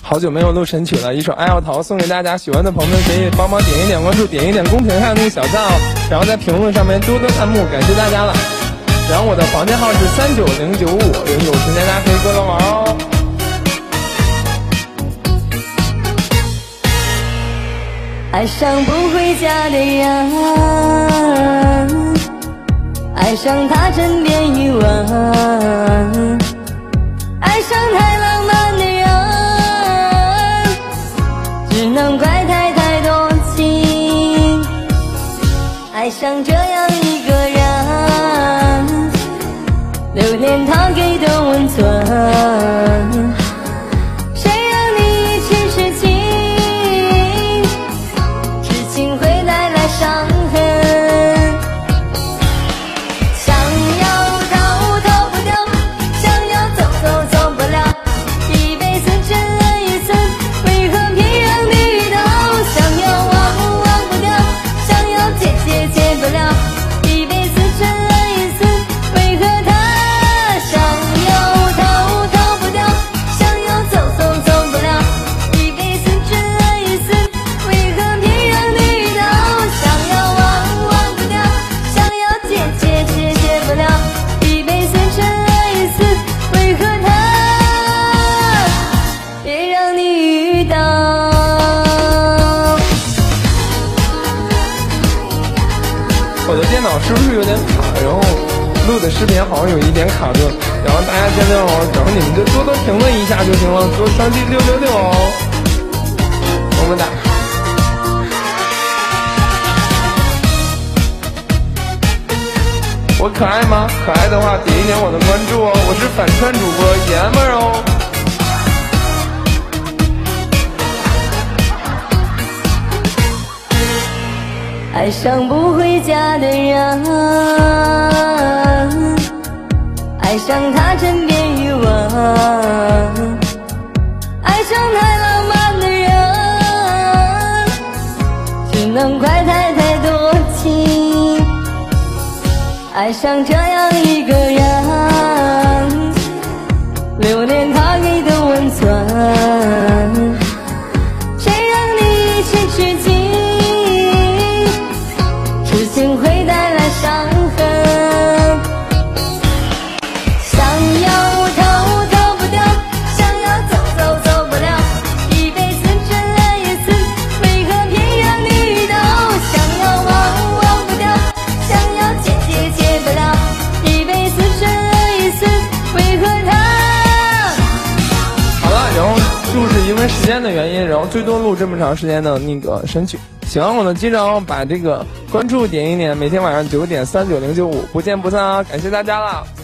好久没有录神曲了，一首《爱要逃》送给大家，喜欢的朋友们可以帮忙点一点关注，点一点公屏上那个小赞哦，然后在评论上面多多弹幕，感谢大家了。然后我的房间号是39095，有时间大家可以过来玩哦。 爱上不回家的人，爱上他枕边余温，爱上太浪漫的人，只能怪太多情。爱上这样一个人，留恋他给的温存，谁让你一起痴情，痴情会带来伤痕。想要逃逃不掉，想要走走不了，一辈子真爱一次，为何偏让你遇到？想要忘不掉，想要戒不了，一辈子真爱一次，为何他？想要逃不掉，想要走不了，一辈子真爱一次，为何偏让你遇到？想要忘不掉，想要戒不了，一辈子真爱一次，为何他别让你遇到？ 我的电脑是不是有点卡？然后录的视频好像有一点卡顿，然后大家见谅哦，然后你们就多多评论一下就行了，多双击666哦，么么哒。我可爱吗？可爱的话点一点我的关注哦，我是反串主播爷们儿哦。 爱上不回家的人，爱上他枕边余温，爱上太浪漫的人，只能怪太多情。爱上这样一个人，留恋他给的温存，谁让你一起痴情，痴情会带来伤痕。想要逃不掉，想要走不了，一辈子真爱一次，为何偏让你遇到？想要忘不掉，想要戒不了，一辈子真爱一次，为何他？ 好了，然后就是因为时间的原因，然后最多录这么长时间的那个神曲。喜欢我的记着把这个关注点一点，每天晚上9点39095，不见不散啊！感谢大家了。